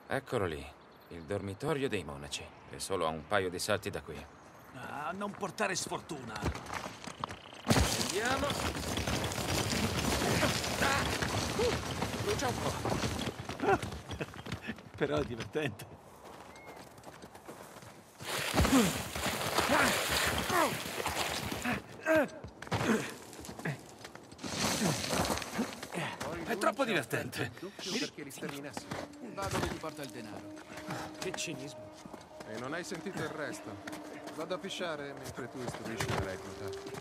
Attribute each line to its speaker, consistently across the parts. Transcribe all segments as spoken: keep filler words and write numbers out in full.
Speaker 1: Eccolo lì, il dormitorio dei monaci. È solo a un paio di salti da qui.
Speaker 2: Ah, non portare sfortuna.
Speaker 1: Andiamo. Ah! Uh, brucia un po'.
Speaker 2: Però è divertente. È troppo divertente.
Speaker 3: Perché li sterminassi. Va dove ti porta il denaro.
Speaker 2: Che cinismo.
Speaker 3: E non hai sentito il resto. Vado a pisciare mentre tu istruisci la recluta.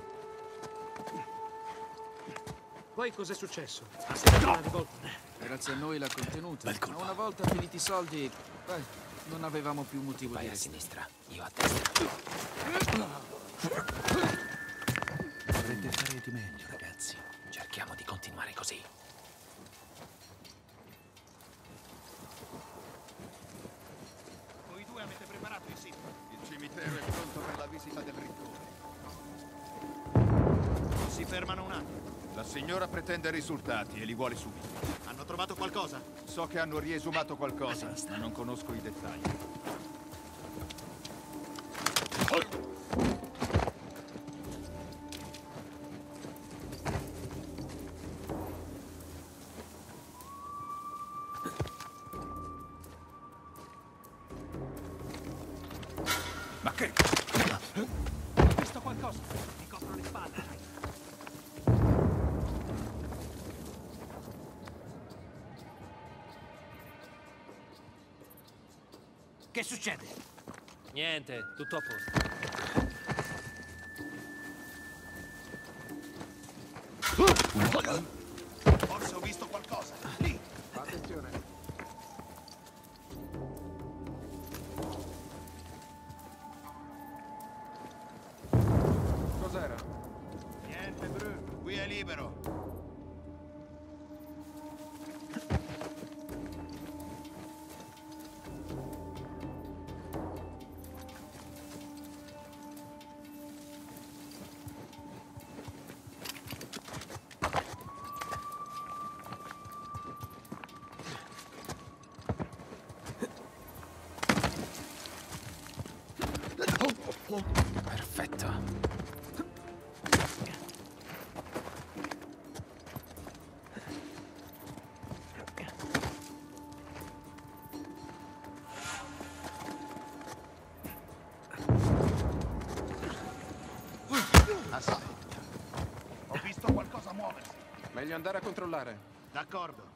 Speaker 4: Poi cos'è successo? Ha servito una rivolta.
Speaker 3: Grazie a noi l'ha contenuta.
Speaker 2: Bel colpo.
Speaker 3: Ma una volta finiti i soldi, beh, non avevamo più motivo
Speaker 1: Vai
Speaker 3: di
Speaker 1: a
Speaker 3: restare.
Speaker 1: sinistra, io a destra.
Speaker 2: Dovrete fare di meglio, ragazzi.
Speaker 1: Cerchiamo di continuare così.
Speaker 4: Voi due avete preparato il sito.
Speaker 5: Il cimitero è pronto per la visita del rittore.
Speaker 4: Si fermano un attimo.
Speaker 5: La signora pretende risultati e li vuole subito.
Speaker 4: Hanno trovato qualcosa?
Speaker 5: So che hanno riesumato qualcosa, ma non conosco i dettagli.
Speaker 2: Ma che?
Speaker 4: Ho visto qualcosa. Mi copro le spalle. Che succede?
Speaker 6: Niente, tutto a posto.
Speaker 4: Forse ho visto qualcosa. Lì.
Speaker 3: Attenzione. Cos'era?
Speaker 4: Niente, Bru. Qui è libero.
Speaker 1: Perfetto.
Speaker 4: Ho visto qualcosa muoversi.
Speaker 3: Meglio andare a controllare.
Speaker 4: D'accordo.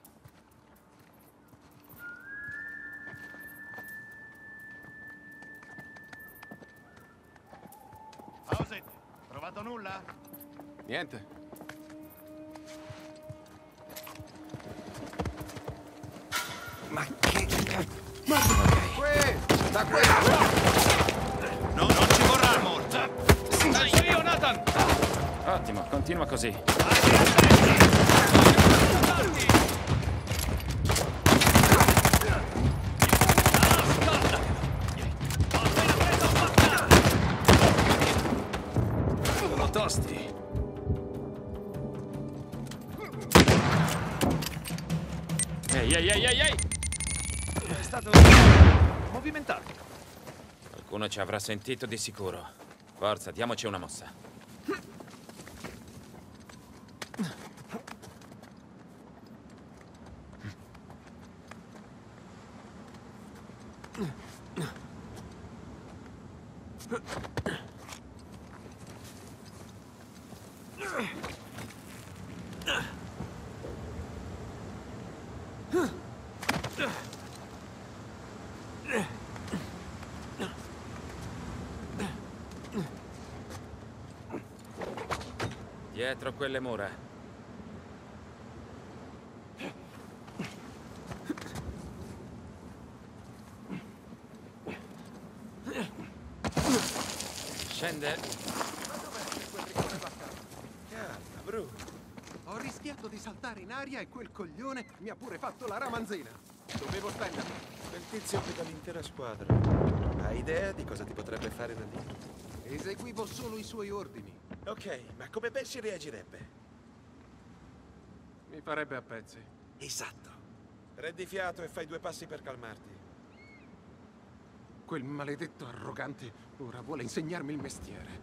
Speaker 4: Pauset, trovato nulla?
Speaker 3: Niente.
Speaker 2: Ma che...
Speaker 3: Qui! Da qui!
Speaker 4: No, non ci vorrà molto. Dai, io, Nathan!
Speaker 1: Ottimo, continua così.
Speaker 2: Sono tosti.
Speaker 1: Ehi, ehi, ehi, ehi, ehi!
Speaker 2: È stato... movimentato.
Speaker 1: Qualcuno ci avrà sentito di sicuro. Forza, diamoci una mossa. Dietro quelle mura. Scende.
Speaker 3: Calma, Bru. Ho rischiato di saltare in aria e quel coglione mi ha pure fatto la ramanzina. Dovevo spendermi.
Speaker 7: Quel tizio qui dall'intera squadra. Hai idea di cosa ti potrebbe fare da lì?
Speaker 3: Eseguivo solo i suoi ordini.
Speaker 7: Ok, ma come pensi reagirebbe?
Speaker 3: Mi farebbe a pezzi.
Speaker 7: Esatto. Prendi fiato e fai due passi per calmarti.
Speaker 3: Quel maledetto arrogante ora vuole insegnarmi il mestiere.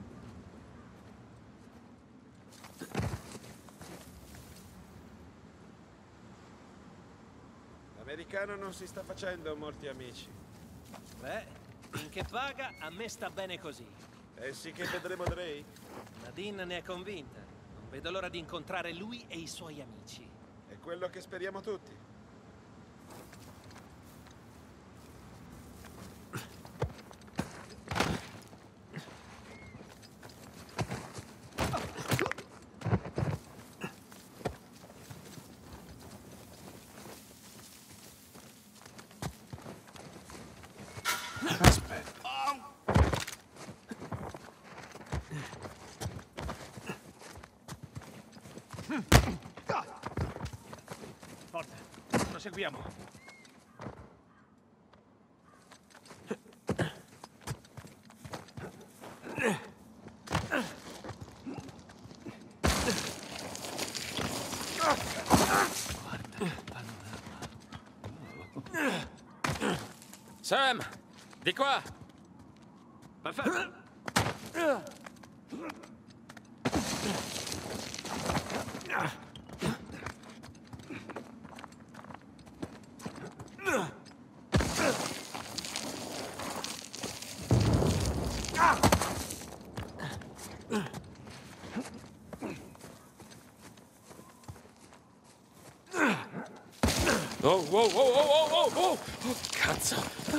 Speaker 7: L'americano non si sta facendo molti amici.
Speaker 6: Beh, finché paga, a me sta bene così.
Speaker 7: Pensi che vedremo Drake?
Speaker 6: Nadine ne è convinta. Non vedo l'ora di incontrare lui e i suoi amici.
Speaker 7: È quello che speriamo tutti.
Speaker 2: Aspetta.
Speaker 4: Forte, proseguiamo.
Speaker 1: Sam! Di qua!
Speaker 4: Perfetto.
Speaker 1: Oh, oh, oh, oh, oh, oh, oh, cazzo!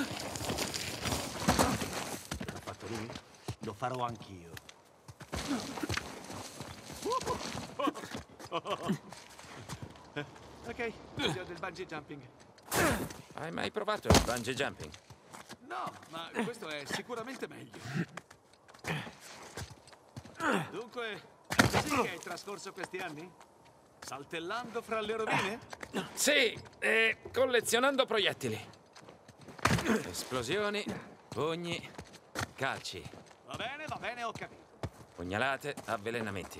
Speaker 2: L'ha fatto lui? Lo farò anch'io.
Speaker 5: Ok, video del bungee jumping.
Speaker 1: Hai mai provato il bungee jumping?
Speaker 5: No, ma questo è sicuramente meglio. Dunque, è così che hai trascorso questi anni? Saltellando fra le rovine?
Speaker 1: Sì, e collezionando proiettili. Esplosioni, pugni, calci,
Speaker 5: Va bene, va bene, ho capito.
Speaker 1: pugnalate, avvelenamenti.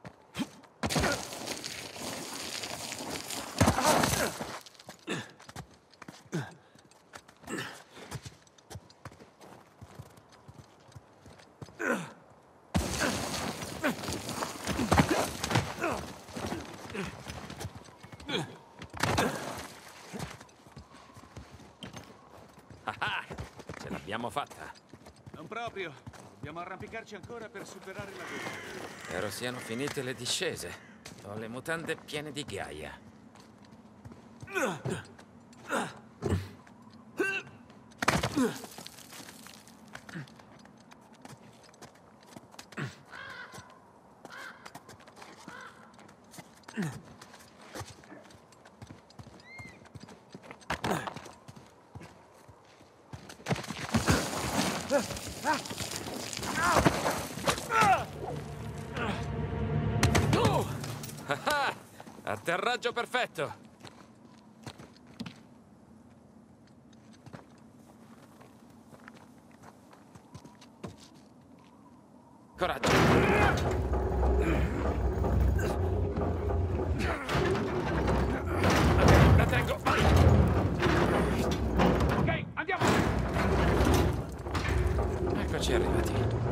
Speaker 1: Ah, ce l'abbiamo fatta.
Speaker 5: Non proprio. Dobbiamo arrampicarci ancora per superare la gola.
Speaker 1: Spero siano finite le discese. Ho le mutande piene di ghiaia. Ah, atterraggio perfetto. Coraggio. La tengo. Vai.
Speaker 4: Ok, andiamo.
Speaker 1: Eccoci arrivati.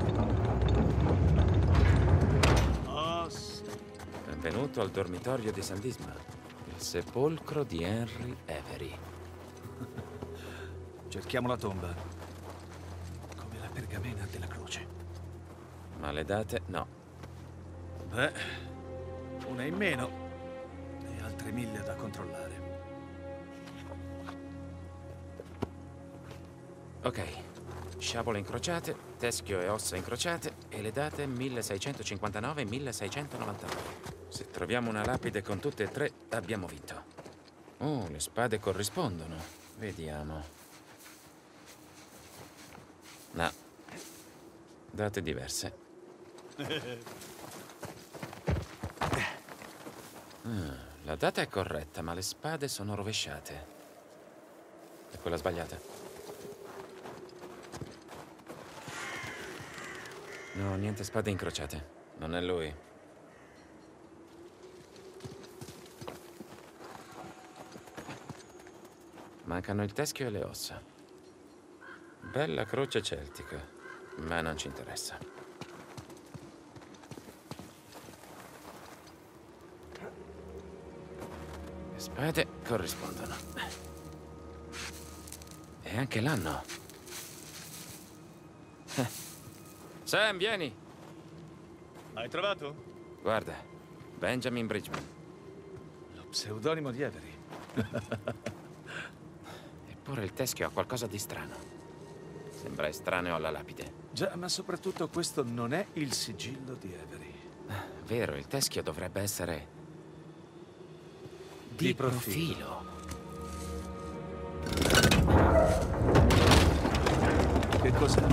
Speaker 5: Oh, sì.
Speaker 1: Benvenuto al dormitorio di San Disma, il sepolcro di Henry Avery.
Speaker 2: Cerchiamo la tomba. Come la pergamena della croce.
Speaker 1: Ma le date no.
Speaker 2: Beh, una in meno e altre mille da controllare.
Speaker 1: Ok, sciabole incrociate, teschio e ossa incrociate e le date milleseicentocinquantanove e milleseicentonovantanove. Se troviamo una lapide con tutte e tre, abbiamo vinto. Oh, le spade corrispondono. Vediamo. No. Date diverse. Ah, la data è corretta, ma le spade sono rovesciate. È quella sbagliata. No, niente spade incrociate. Non è lui. Mancano il teschio e le ossa. Bella croce celtica, ma non ci interessa. Le spade corrispondono. E anche l'anno. Eh. Sam, vieni!
Speaker 2: Hai trovato?
Speaker 1: Guarda, Benjamin Bridgman.
Speaker 2: Lo pseudonimo di Avery.
Speaker 1: Eppure il teschio ha qualcosa di strano. Sembra estraneo alla lapide.
Speaker 2: Già, ma soprattutto questo non è il sigillo di Avery.
Speaker 1: Vero, il teschio dovrebbe essere... di,
Speaker 2: Di profilo.
Speaker 1: profilo.
Speaker 2: Che cos'è?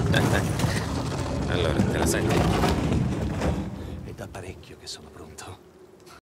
Speaker 1: Allora, te la senti?
Speaker 2: È da parecchio che sono pronto.